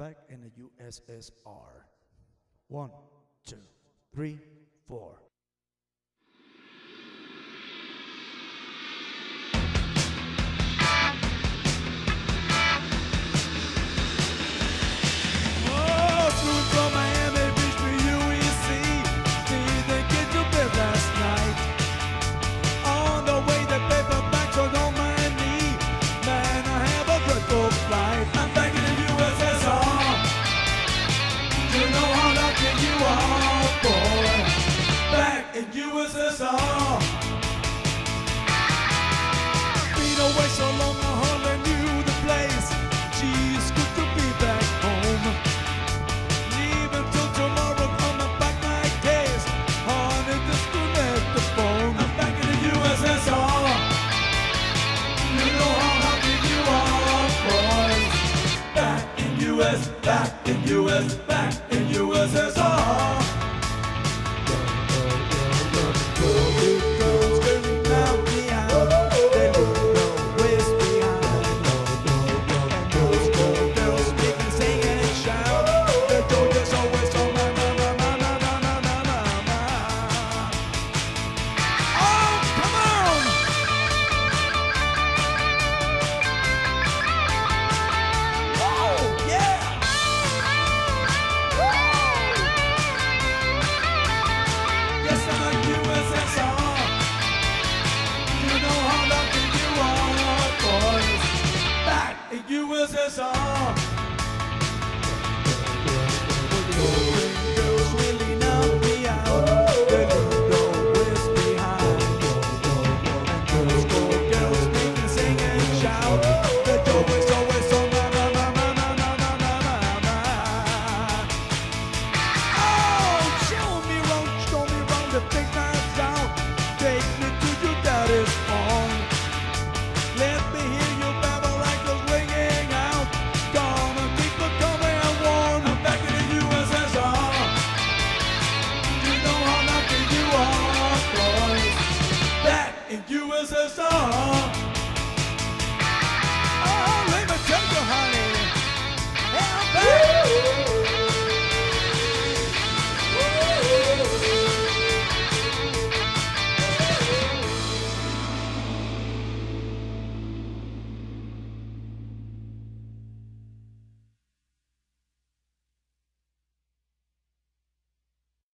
back in the USSR. 1, 2, 3, 4. USSR. Been away so long, I hardly knew the place. Geez, good to be back home. Leave until tomorrow, coming back my case. Honey, disconnect the phone. I'm back in the USSR. You know how happy you are, boys. Back in US, back in US, back in USSR. USSR. Girls really knock me out. They don't know what's behind. And girls make me sing and shout. The door is always on my. Oh, show me round the big night sound. Take me to your daddy's phone. Let me hear you babble like those ringing out. Gonna keep the coming I want. I'm back in the USSR. You know how lucky you are, boys. Back in USSR.